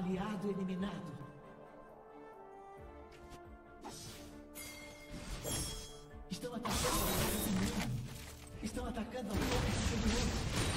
Aliado eliminado. Estão atacando a torre superior. Estão atacando a torre superior.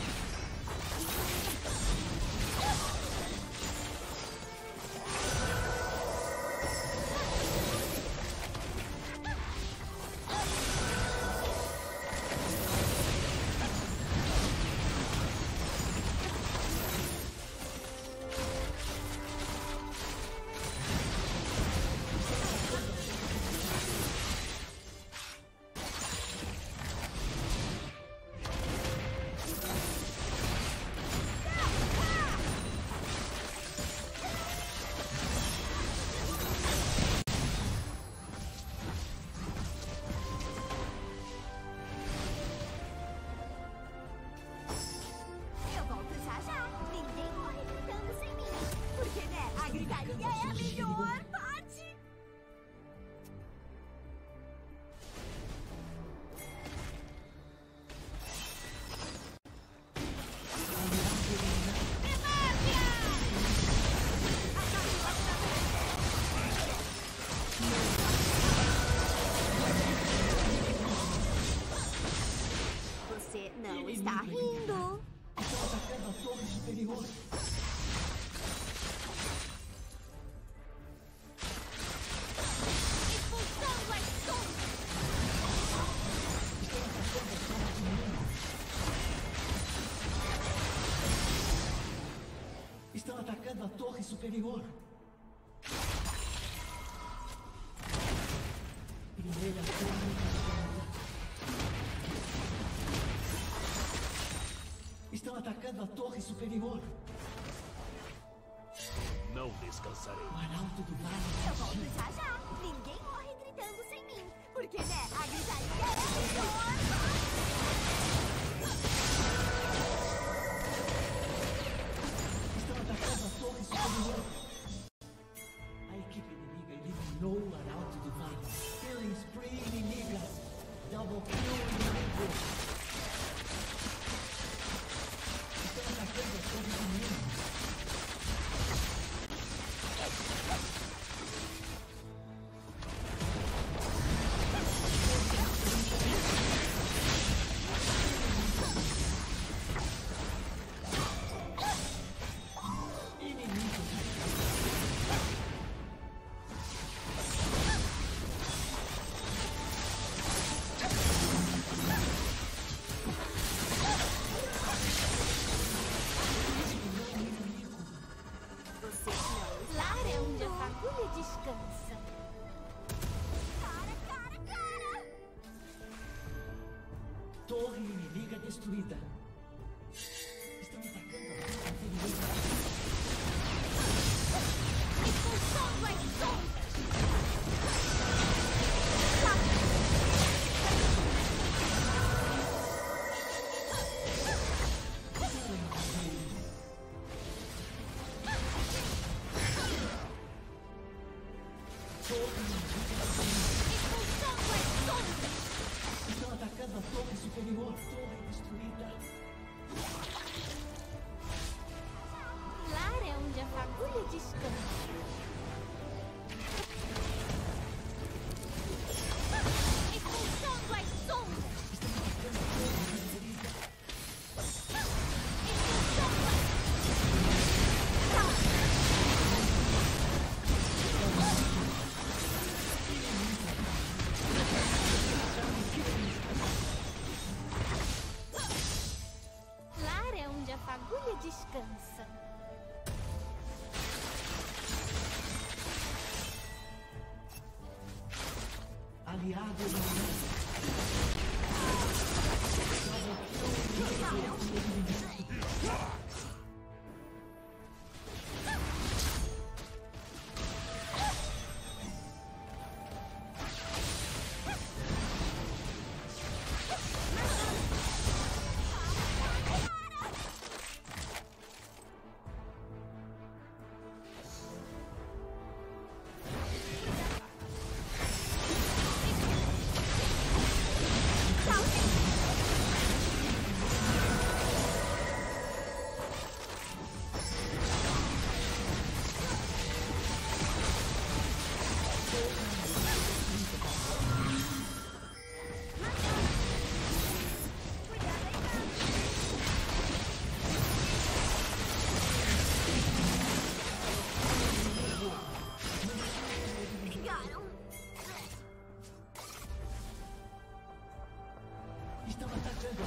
Está rindo. Estão atacando a torre superior. Expulsando as sombras. Estão atacando a torre superior. Estão atacando a torre superior. Primeira torre. Estão atacando a torre superior. Não descansarei. O arauto do Eu volto vale. já já. Ninguém morre gritando sem mim. Porque, né, a gritaria é a melhor. Estão atacando a torre superior. A equipe inimiga eliminou o arauto do vale. Killing spree inimiga. Double kill inimigo. Estão atacando a torre inimiga. Lara é onde a fagulha descansa. Cara! Torre inimiga destruída. Estão atacando a torre inimiga. Expulsando as sombras. Expulsando as sombras. Estão atacando a torre superior. Torre destruída. Lara é onde a fagulha descansa. Expulsando as sombras. Estão atacando a torre destruída. Expulsando as Lara é onde a fagulha descansa. Aliado eliminado.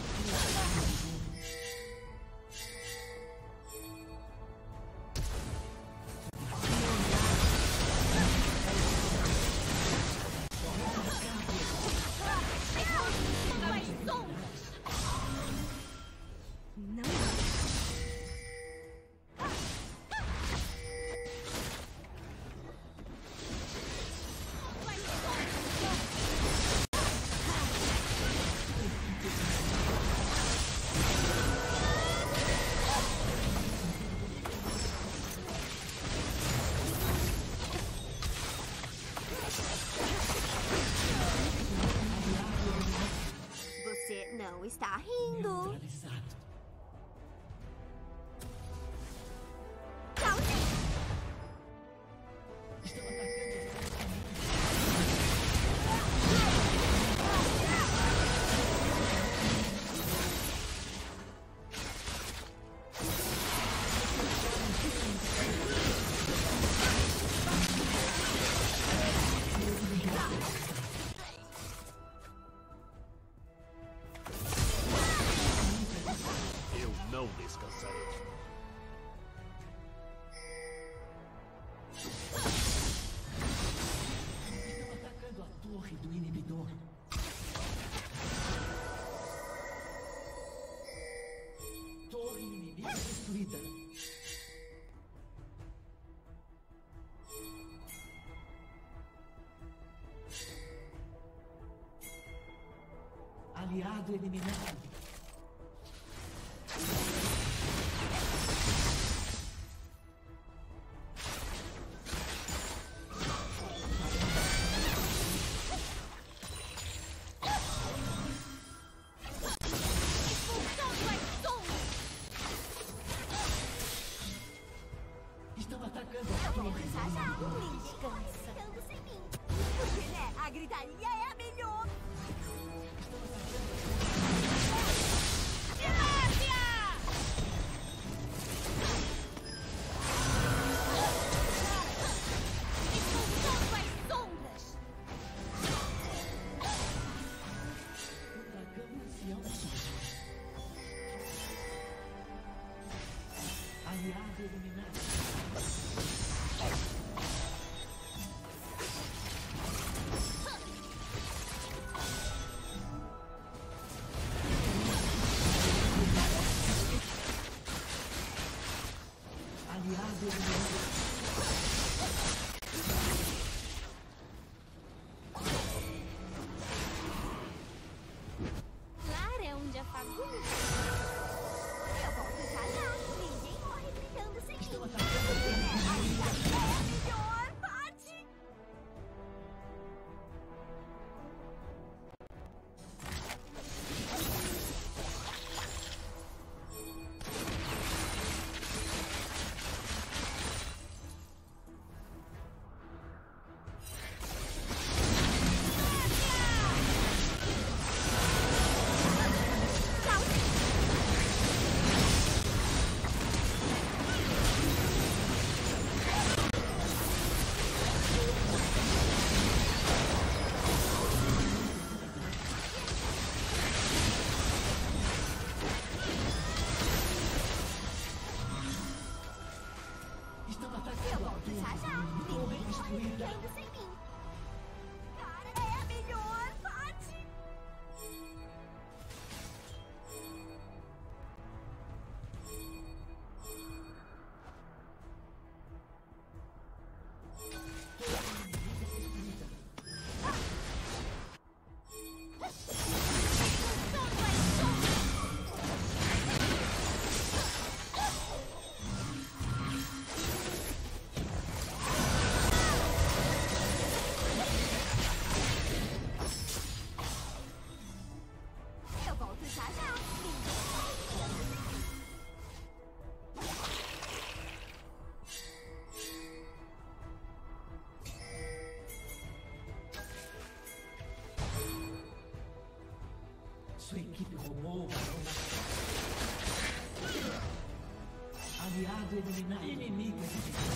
Não está rindo. Neutralizado. Tchauzinho. Estão atacando. Não descansarei. Estão atacando a torre do inibidor. Torre inimiga destruída. Aliado eliminado. Estão atacando a Eu vou torre pensar do já. inibidor. Ninguém gritando sem mim. Porque, né? A gritaria é a melhor. Expulsando as sombras. O dragão ancião surge. Aliado eliminado. Aliado eliminado. Lara é onde a fagulha. Eu volto já já. Ninguém morre gritando sem mim. Porque, né? A gritaria é a melhor parte. Estão Eu atacando a volto já já. torre Ninguém morre destruída. gritando sem mim. Cara, é a melhor parte. Eu volto já já. Sua equipe roubou o barão da... Aliado eliminado. Inimigo eliminado.